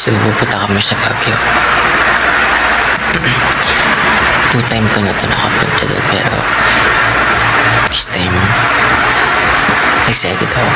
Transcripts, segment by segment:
So, pupunta kami sa Baguio. 2 time ko na ito nakapunta doon, pero this time, excited ako.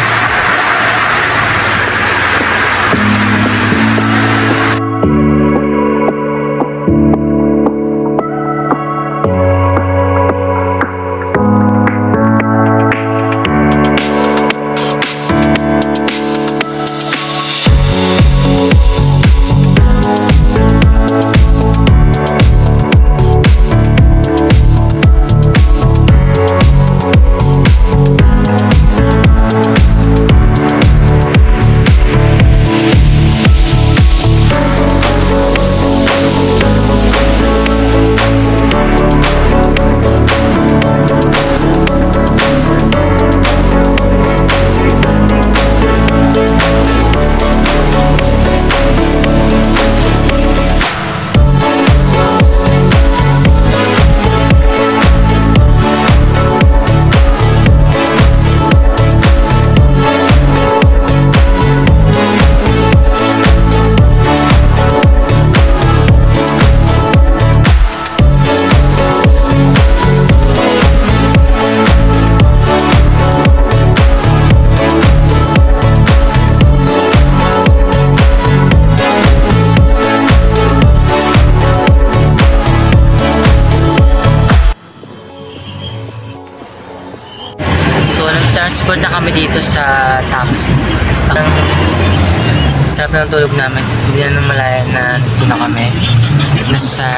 Transport na kami dito sa taxi. Ang sarap ng tulog namin. Hindi na malaya na dito na kami. Nasa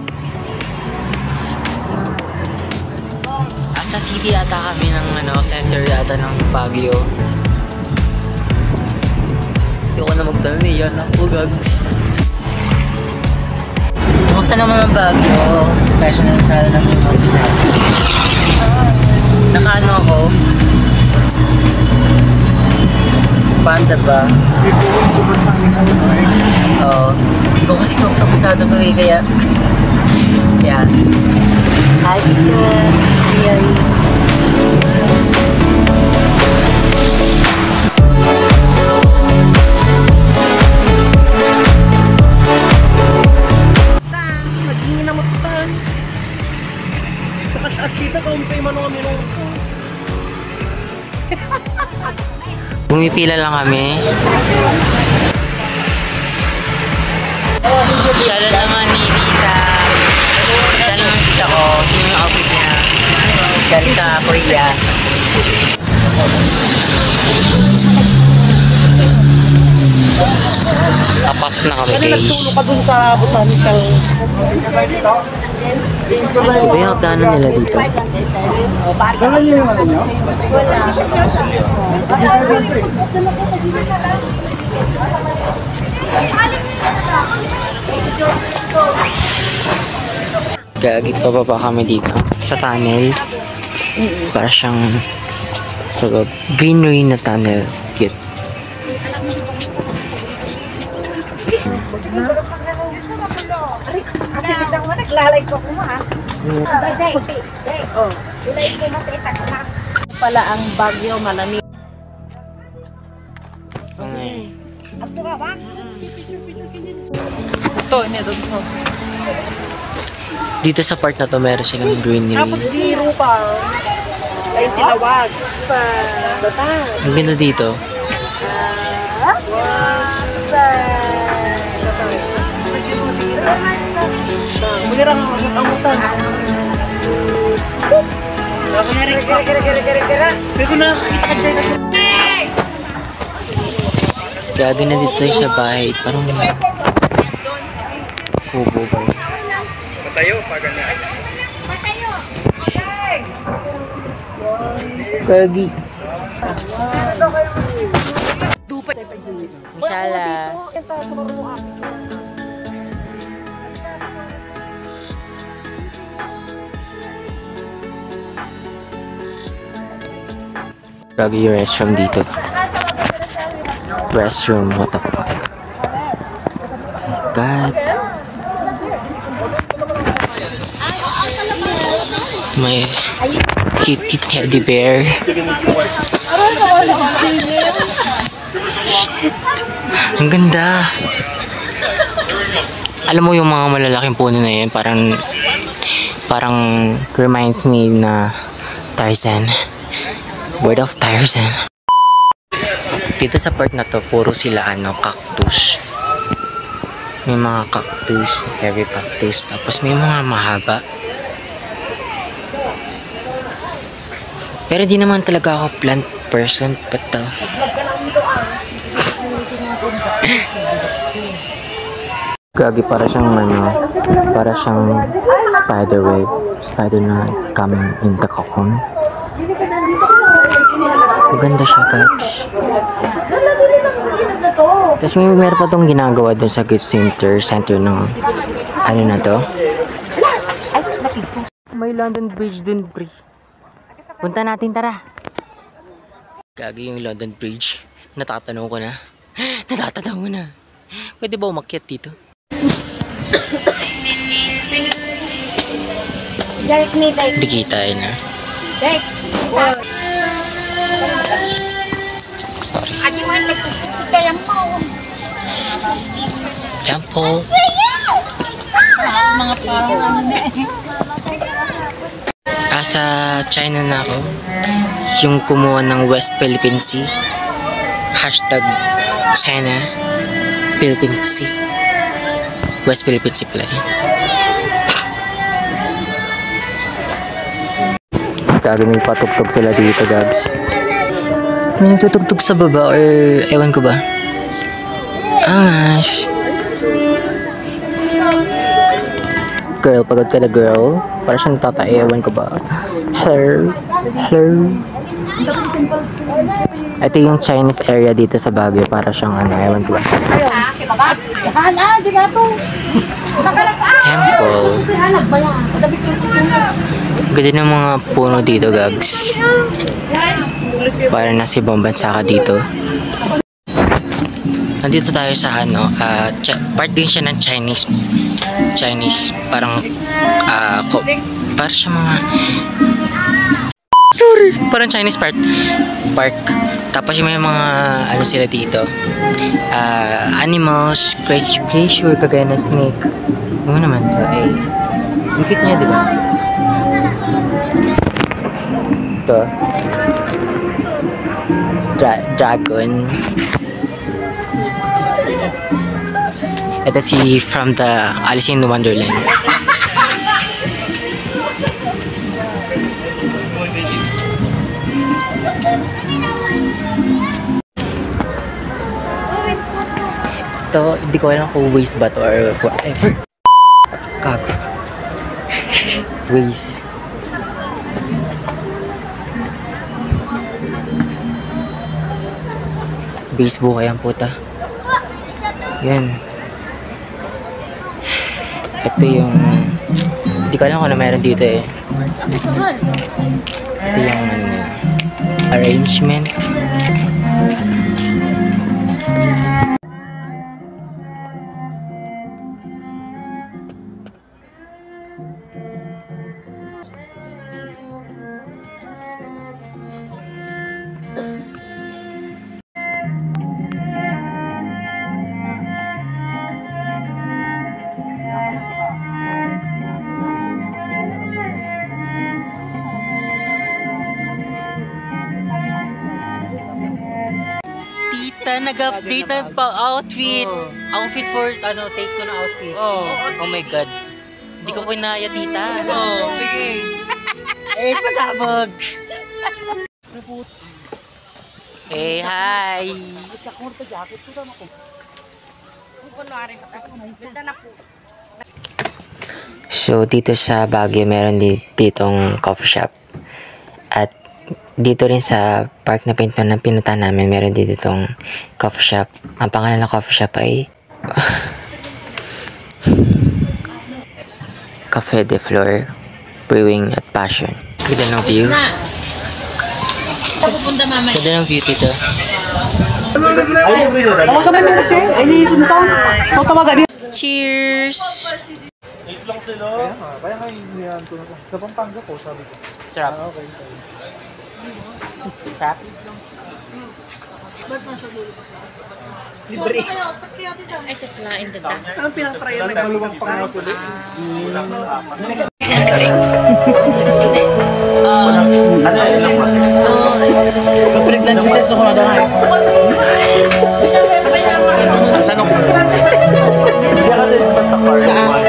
Asa City ata kami ng center yata ng Baguio. Hindi ko na magtanong eh. Yan ako, gags. Kumusta naman ang Baguio? Professional channel ng mga nakaano ako? Panda ba? Oo. Ikaw kasi kung kabisado ko eh, kaya... Yan. Hi, Peter. Yan. Mag-ina mo tan. Takas asita ka umpay man kami nung... Pumipila lang kami. Shoutout naman ni Tita. Shoutout naman tita ko. Yun yung outfit niya. Galing sa Korea. Napasok na kami, guys. Nagtulog ka dun sa botanical. Iba yung hagdanan nila dito. Gano'n yung ano nyo? Gagit pa pa kami dito sa tunnel. Para siyang greenery na tunnel. Cute. Naglalay ko kuma ha. Oh, ilay ko na sa na. Pala ang Baguio malamig. Okay. Ato ka ba? Ito, ito. Dito sa part na to meron silang greenery. Tapos diro pa. Ay, tilawag. Batang. Ang ganda dito. Magirang ang utan. Pero kung nakakita ka dyan kasi. Gagi na dito sa bahay. Parang kubo ba? Matayo, paganyan. Gagi. Dupay. Mashallah. Grabe yung restroom dito. Restroom, what the fuck? God. May cute teddy bear. Shit! Ang ganda! Alam mo yung mga malalaking puno na yun, parang reminds me na Tarzan. Word of Tarzan. Dito sa part na to, puro sila cactus. May mga cactus, heavy cactus, tapos may mga mahaba. Pero di naman talaga ako plant person, but Gagi, para siyang spider web. Spider na coming in the cocoon. Maganda siya, guys. Tapos meron pa tong ginagawa dun sa center ng ano na to. May London Bridge dun, pre. Punta natin, tara. Gagi yung London Bridge. Natatanong ko na. Pwede ba umakyat dito? Hindi kita na. Temple. Mga parang Sa China na ako. Yung kumuha ng West Philippine Sea. Hashtag China Philippine Sea. West Philippine Sea pala. Kaya may patugtog sila dito, guys. May nagtutugtog sa baba or ewan ko ba? Girl, pagod ka na, girl. Para siyang tatay, ewan ko ba? Hello. Ito yung Chinese area dito sa Baguio. Para siyang ewan ko ba? Temple. Ganda ng mga puno dito, gags. Para nasa ibang bansa ka dito. Nandito tayo sa part din siya ng Chinese. Parang para siya mga parang Chinese park. Tapos may mga sila dito. Animals, creature kagaya ng snake. Ano naman to? Ang cute niya, di ba? Ito. Dragon. Ito si from the Alice in Wonderland. Ito, hindi ko alam kung waste ba to or whatever. Kago. Waste. Base buhay ang puta. Yan. Ito yung hindi ko alam kung ano meron dito eh. Ito yung arrangement. Nag-update na pa outfit. Outfit for take ko na outfit. Oh my god. Hindi ko kinaya, tita. Sige. Pasabog. Hi. So dito sa Baguio meron ditong coffee shop. At dito rin sa park na pinuntahan namin, meron dito itong coffee shop. Ang pangalan ng coffee shop ay Cafe de Flor Brewing at Passion. Ganda ng view. Ganda ng view dito. Tawag kami meron siya. Ay, dito na tawagan. Cheers! Ito lang sila. Kaya nga yung sa Pampanga po, sabi ko. Trap. Okay. Trap? Libre. I just lie in the dark. Ang pinang-trial na maluwang pangasuli. Pregnancy test ako na daw. Saan ako? Hindi kasi basta card.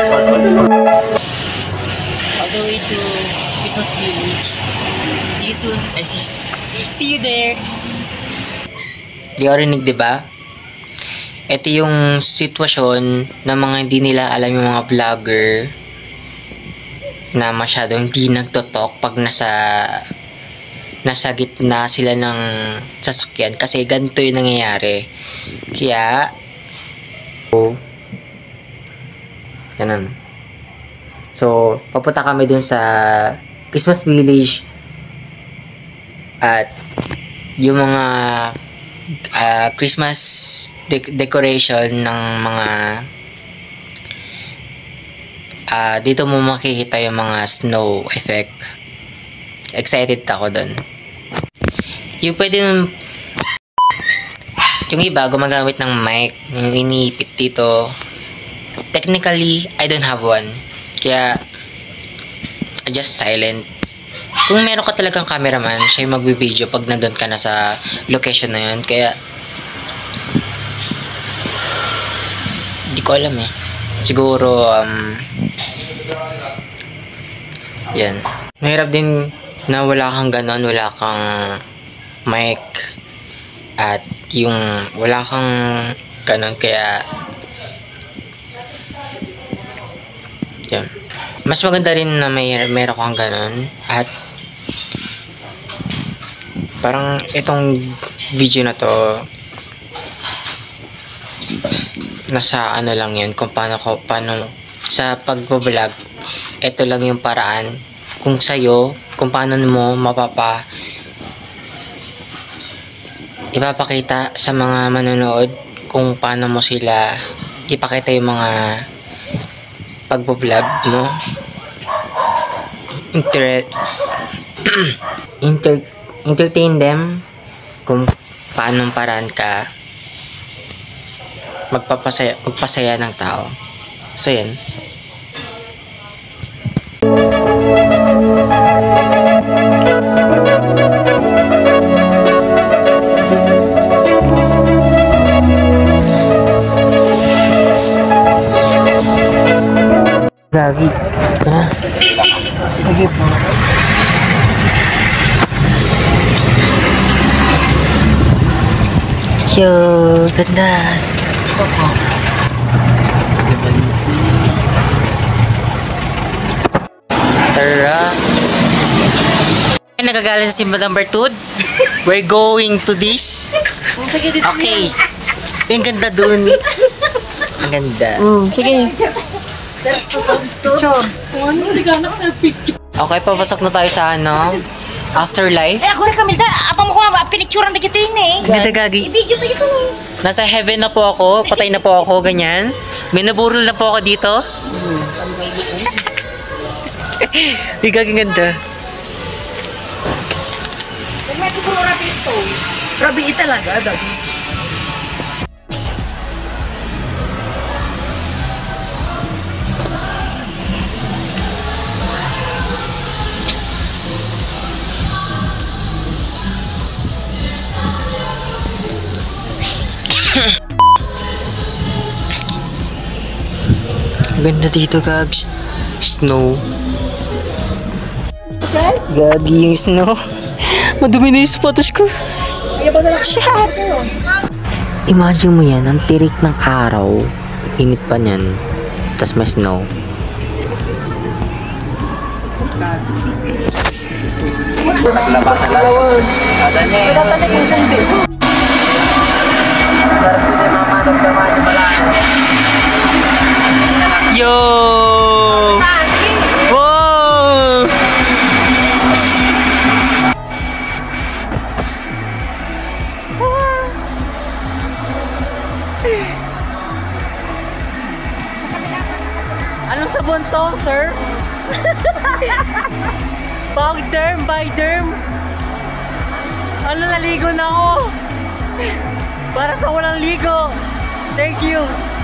All the way to Christmas Village. See you soon. I see you there. Di ko rinig, diba? Ito yung sitwasyon ng mga hindi nila alam yung mga vlogger na masyadong hindi nagtotalk pag nasa gitna sila ng sasakyan kasi ganito yung nangyayari. Kaya ganun. So, papunta kami dun sa Christmas Village at yung mga Christmas decoration ng mga dito mo makikita yung mga snow effect. Excited ako dun. Yung pwede yung iba gumagamit ng mic, yung iniipit dito. Technically, I don't have one. Kaya I just silent. Kung meron ka talagang cameraman, siya yung magbi-video pag nandun ka na sa location na yun. Kaya hindi ko alam eh. Siguro yan. Mahirap din na wala kang ganon, wala kang mic at yung wala kang ganon, kaya yan. Mas maganda rin na meron kang ganon at parang itong video na to nasa ano lang yun kung paano sa pagbablog. Ito lang yung paraan kung sa'yo, kung paano mo ipapakita sa mga manonood kung paano mo sila ipakita yung mga pagbablog mo. Entertain them kung paanong paraan ka magpasaya ng tao. So yan. Gagi. Ito na. Sige po. Yo, ganda. Ito po. Tara. Nagagaling si Madam Bertud. We're going to this. Okay. Yung ganda dun. Ang ganda. Sige. Picture. Okay, papasok na tayo sa ano? Afterlife. Ako rin kami apang mo ko nga pinicturean na gito yun eh. Ganda gagi. I-video pa gito eh. Nasa heaven na po ako. Patay na po ako. Ganyan. Minaburol na po ako dito. Yung gagi ganda. Medyo po rabi ito. Rabi talaga, dagi. Ganda dito, gags. Snow. Gagi yung snow. Madumi na yung sapatos ko. Shit! Imagine mo yan, ang tirik ng araw. Init pa niyan. Tas may snow. Yo! Wow! Anong sabon to, sir? Bag derm, by derm. Ano, naligo na ako. Para sa walang ligo. Thank you.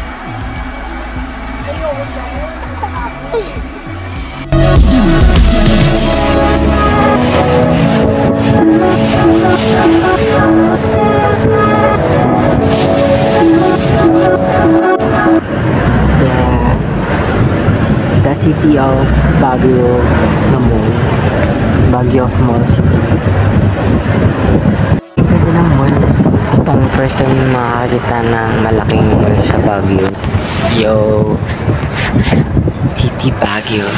The city of Baguio na mall. Baguio of Mall City. Ang ganda ng mall. Ito ang first time makakita ng malaking mall sa Baguio. Yo! City Baguio.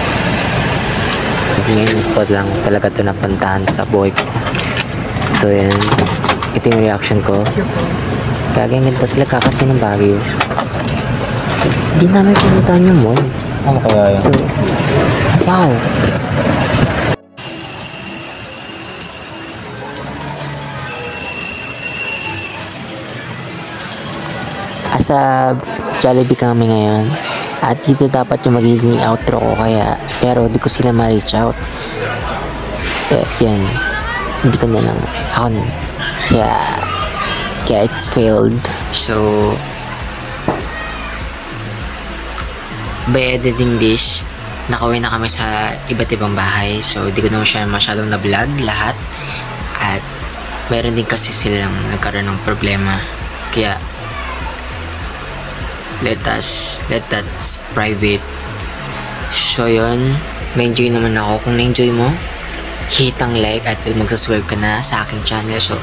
Ngayon ko lang talaga ito napuntahan sa buhay ko. So yan. Ito yung reaction ko. Kagaya ganda talaga kasi ng Baguio. Hindi namin pinuntahan yung mall. Ano kaya yun? So, wow! Asa Jollibee kami ngayon. At dito dapat yung magiging outro ko pero di ko sila ma-reach out. Yan. Hindi ko na lang. Kaya it's failed. So, by editing this, nakauwi na kami sa iba't ibang bahay. So, di ko na masyadong na-vlog lahat. At meron din kasi silang nagkaroon ng problema. Kaya, that's private. So, yun. Na-enjoy naman ako. Kung na-enjoy mo, hit ang like at mag-subscribe ka na sa aking channel. So,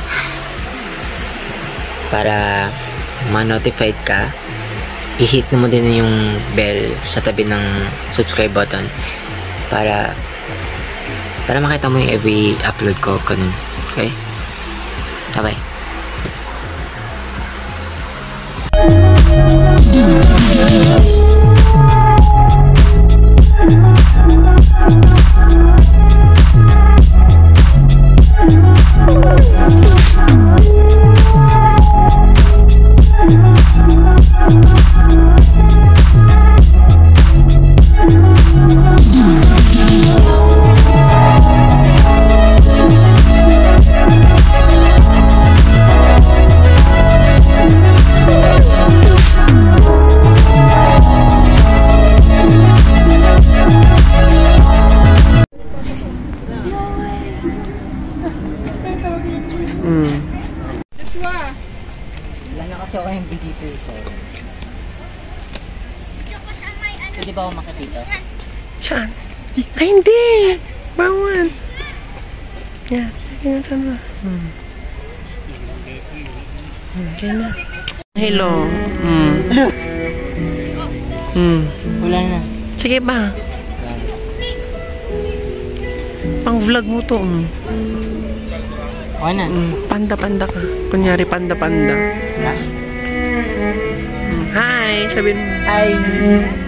para ma-notified ka, i-hit mo din yung bell sa tabi ng subscribe button para makita mo yung every upload ko. Okay? Bye-bye. Wala na kasi ako yung dito so. Pwede ba ako makasita? Saan? Ay, hindi! Bawal! Yan. Yan na. Yan na. Hello. Wala na. Sige ba? Pang vlog mo to. Okay na. Panda-panda ka. Kunyari panda-panda. Na? Hi! Sabihin mo. Hi!